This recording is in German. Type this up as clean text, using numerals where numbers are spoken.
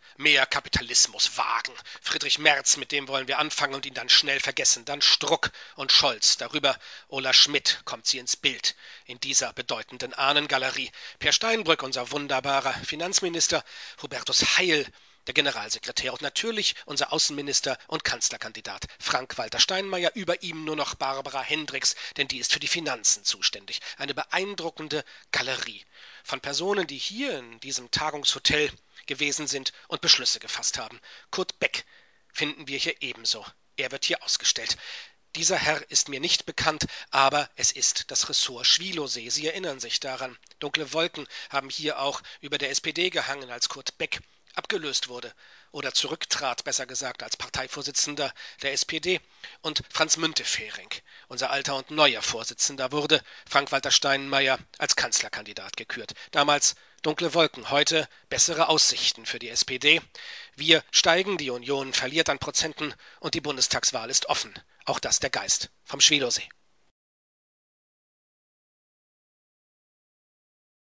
Mehr Kapitalismus wagen. Friedrich Merz, mit dem wollen wir anfangen und ihn dann schnell vergessen. Dann Struck und Scholz. Darüber Ola Schmidt kommt sie ins Bild in dieser bedeutenden Ahnengalerie. Per Steinbrück, unser wunderbarer Finanzminister. Hubertus Heil, der Generalsekretär. Und natürlich unser Außenminister und Kanzlerkandidat Frank-Walter Steinmeier. Über ihm nur noch Barbara Hendricks, denn die ist für die Finanzen zuständig. Eine beeindruckende Galerie von Personen, die hier in diesem Tagungshotel gewesen sind und Beschlüsse gefasst haben. Kurt Beck finden wir hier ebenso. Er wird hier ausgestellt. Dieser Herr ist mir nicht bekannt, aber es ist das Ressort Schwielowsee. Sie erinnern sich daran. Dunkle Wolken haben hier auch über der SPD gehangen, als Kurt Beck abgelöst wurde oder zurücktrat, besser gesagt, als Parteivorsitzender der SPD. Und Franz Müntefering, unser alter und neuer Vorsitzender, wurde Frank-Walter Steinmeier als Kanzlerkandidat gekürt. Damals dunkle Wolken, heute bessere Aussichten für die SPD. Wir steigen, die Union verliert an Prozenten und die Bundestagswahl ist offen. Auch das der Geist vom Schwielowsee.